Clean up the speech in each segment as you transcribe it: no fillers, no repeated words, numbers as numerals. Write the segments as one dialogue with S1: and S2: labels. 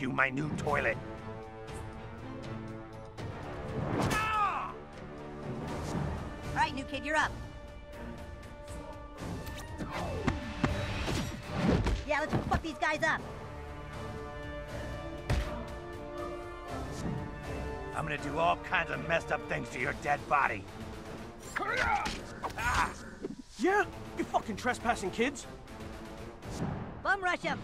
S1: you my new toilet.
S2: Ah!
S3: All right, new kid, you're up. Yeah, let's fuck these guys up.
S1: I'm gonna do all kinds of messed up things to your dead body. Ah!
S2: Yeah? You fucking trespassing kids?
S3: Bum rush him.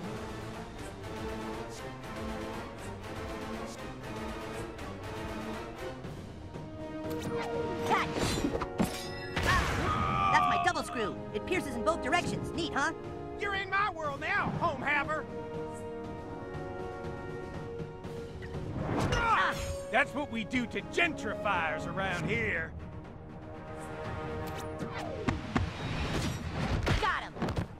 S3: Catch! Ah! That's my double screw. It pierces in both directions. Neat, huh?
S1: You're in my world now, home haver.
S3: Ah!
S1: That's what we do to gentrifiers around here.
S3: Got him!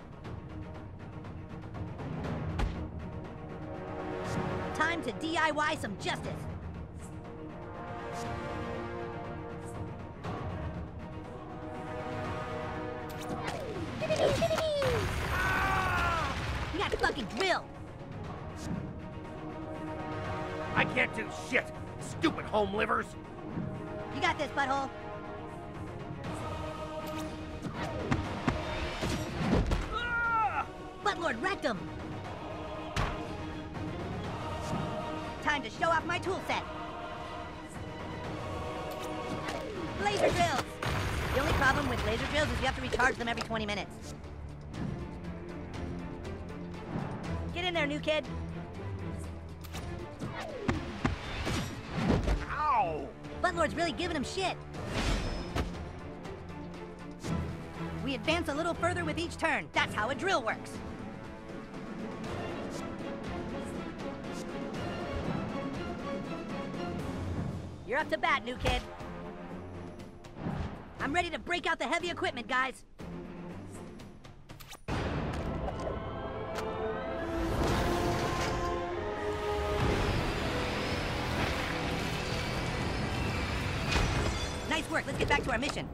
S3: Time to DIY some justice. You got fucking drilled.
S1: I can't do shit, stupid home livers.
S3: You got this, butthole. Buttlord wrecked him. Time to show off my tool set. Laser drills. The only problem with laser drills is you have to recharge them every 20 minutes. Get in there, new kid.
S1: Ow!
S3: Buttlord's really giving him shit. We advance a little further with each turn. That's how a drill works. You're up to bat, new kid. I'm ready to break out the heavy equipment, guys. Nice work. Let's get back to our mission.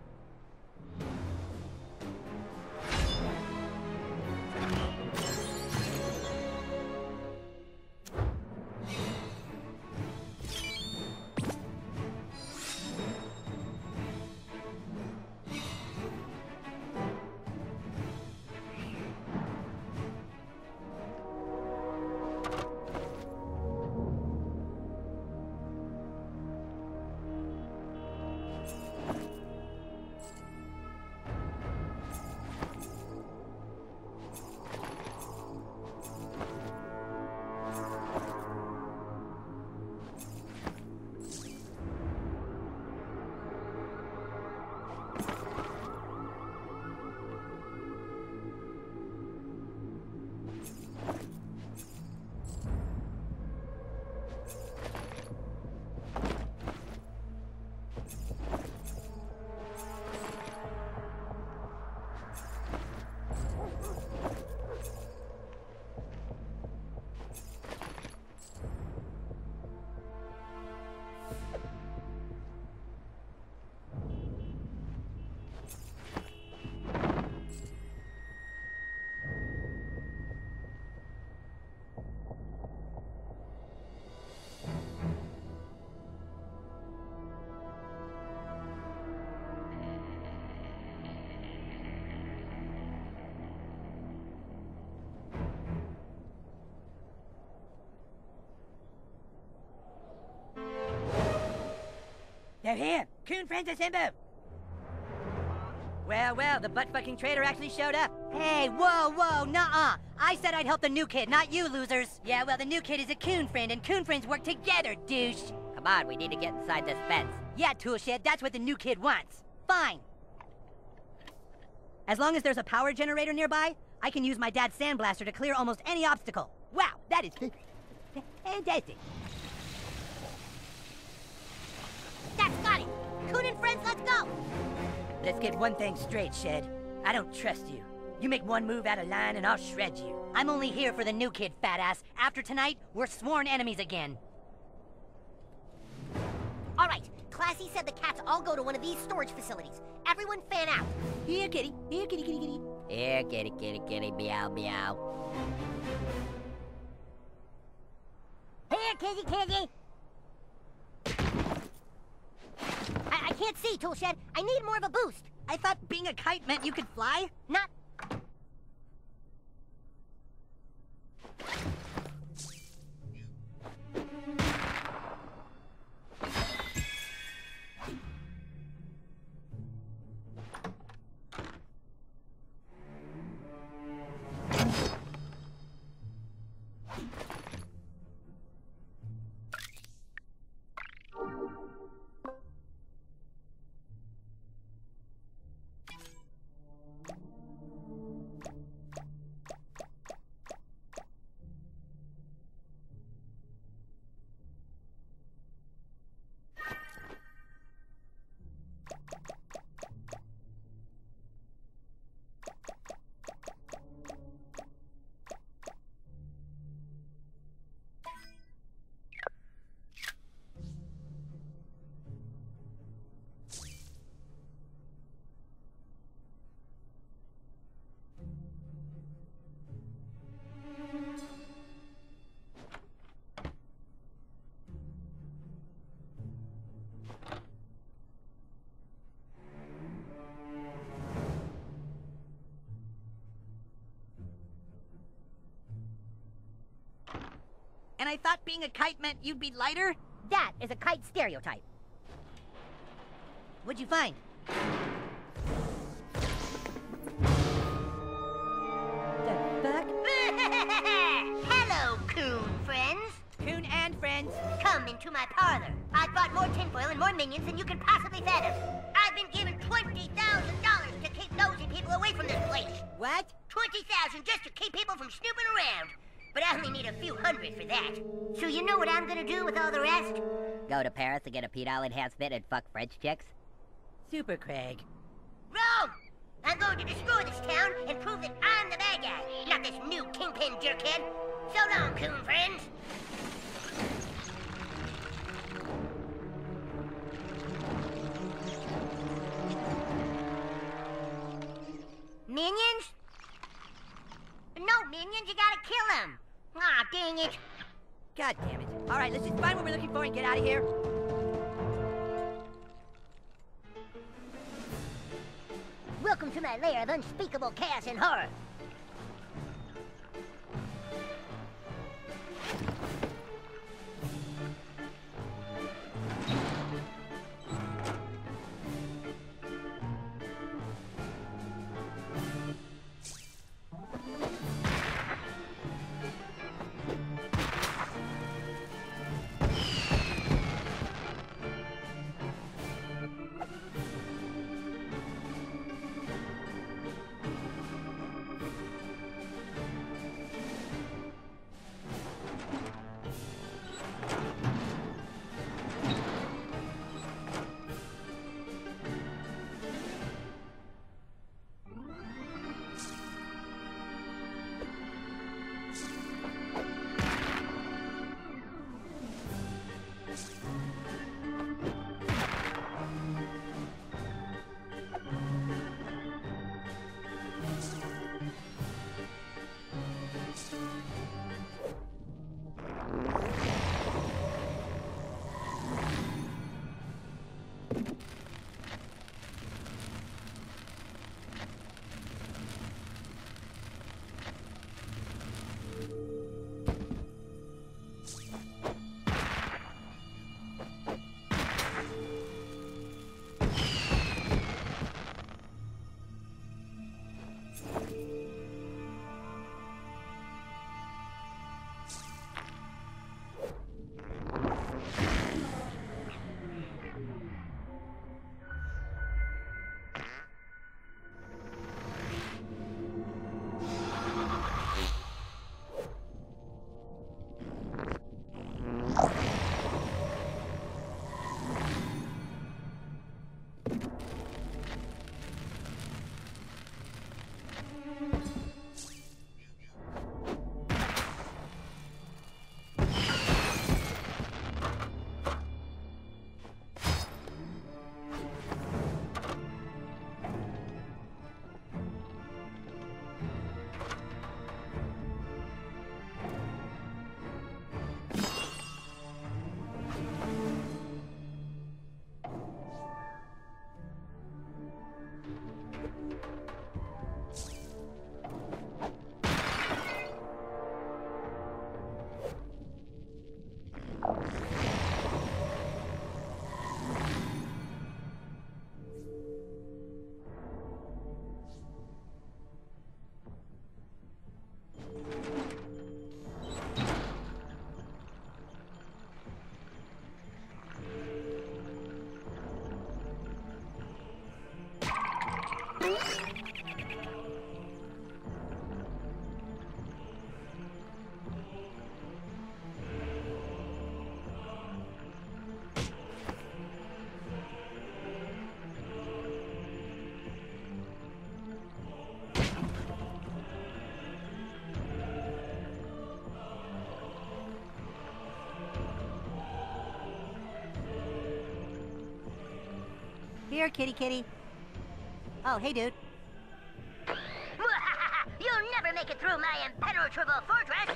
S3: They're here! Coon friends assemble! Well, well, the butt-fucking traitor actually showed up. Hey, whoa, nuh-uh! I said I'd help the new kid, not you losers! Yeah, well, the new kid is a coon friend, and coon friends work together, douche! Come on, we need to get inside this fence. Yeah, toolshed, that's what the new kid wants. Fine! As long as there's a power generator nearby, I can use my dad's sandblaster to clear almost any obstacle. Wow, that is fantastic! That's got it! Coon and friends, let's go! Let's get one thing straight, Shed. I don't trust you. You make one move out of line and I'll shred you. I'm only here for the new kid, fat ass. After tonight, we're sworn enemies again.
S4: All right, Classy said the cats all go to one of these storage facilities. Everyone fan out.
S3: Here, kitty. Here, kitty, kitty, kitty.
S4: Here, kitty, kitty, kitty, meow, meow. Kizzy. I can't see, Toolshed. I need more of a boost.
S3: I thought being a kite meant you could fly?
S4: Not...
S3: And I thought being a kite meant you'd be lighter?
S4: That is a kite stereotype.
S3: What'd you find? The fuck?
S4: Hello, Coon friends.
S3: Coon and friends.
S4: Come into my parlor. I've bought more tinfoil and more minions than you can possibly fathom. I've been given $20,000 to keep nosy people away from this place.
S3: What?
S4: 20,000 just to keep people from snooping around. But I only need a few hundred for that. So you know what I'm gonna do with all the rest?
S3: Go to Paris to get a pedal enhancement and fuck French chicks? Super Craig.
S4: Wrong! I'm going to destroy this town and prove that I'm the bad guy, not this new kingpin jerkhead. So long, Coon friends. Minions? No, minions, you gotta kill them. Aw, dang it.
S3: God damn it. Alright, let's just find what we're looking for and get out of here.
S4: Welcome to my lair of unspeakable chaos and horror.
S3: Here, kitty kitty. Oh, hey, dude.
S4: You'll never make it through my impenetrable fortress!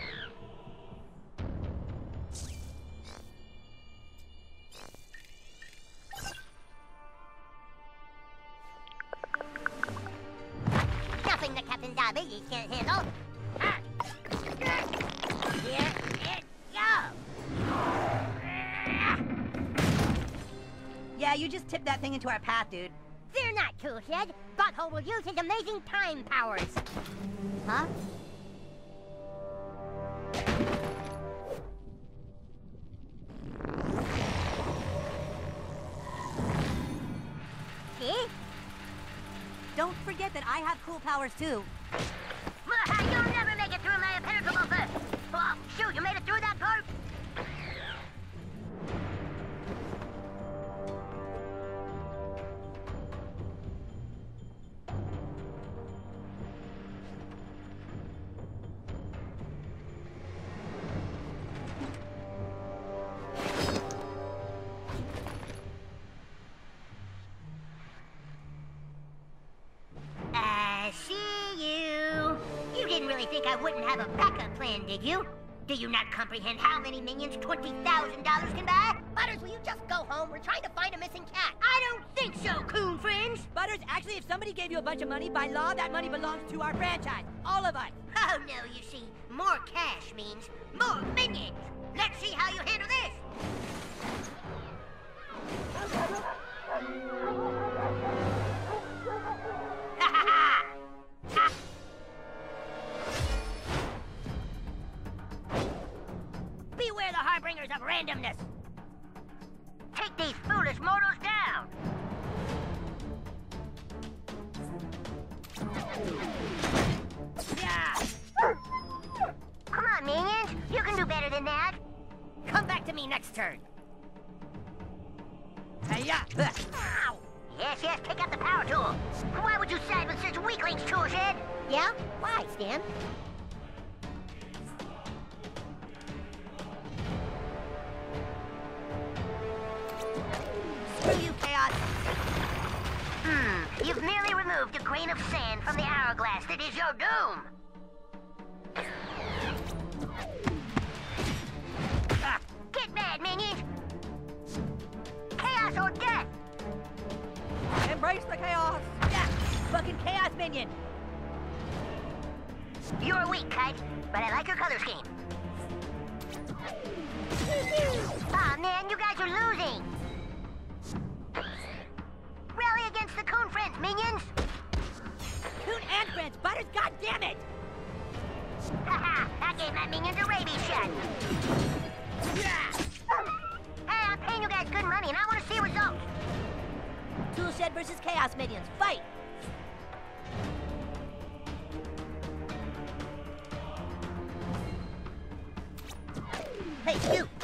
S4: Nothing that Captain Zombie can't handle. Here it goes!
S3: Yeah, you just tipped that thing into our path, dude.
S4: Fear not, Toolshed. Butthole will use his amazing time powers.
S3: Huh?
S4: See?
S3: Don't forget that I have cool powers, too.
S4: You'll never make it through my impenetrable fence. Oh, shoot, you made it through that part? I see you. You didn't really think I wouldn't have a backup plan, did you? Do you not comprehend how many minions $20,000 can buy? Butters, will you just go home? We're trying to find a missing cat. I don't think so, coon friends.
S3: Butters, actually, if somebody gave you a bunch of money, by law, that money belongs to our franchise. All of us.
S4: Oh, no, you see, more cash means more minions. Let's see how you handle this. Beware the harbingers of randomness. Take these foolish mortals down. Yeah. Come on, minions. You can do better than that. Come back to me next turn.
S3: Hey-ya!
S4: Ow! Yes, yes, pick up the power tool. Why would you side with such weaklings, Toolshed? Yeah? Why, Stan?
S3: Screw you, Chaos!
S4: You've merely removed a grain of sand from the hourglass that is your doom. Get mad, minions! Chaos or death!
S3: Embrace the chaos! Yeah! Fucking chaos minion!
S4: You're weak, Kite, but I like your color scheme. Aw, man, you guys are losing! Rally against the Coon Friends, minions!
S3: Coon and friends! Butters, goddammit!
S4: Haha, that gave my minions a rabies shot. Hey, I'm paying you guys good money, and I want to see results.
S3: Toolshed versus chaos minions, fight!
S4: Hey, you!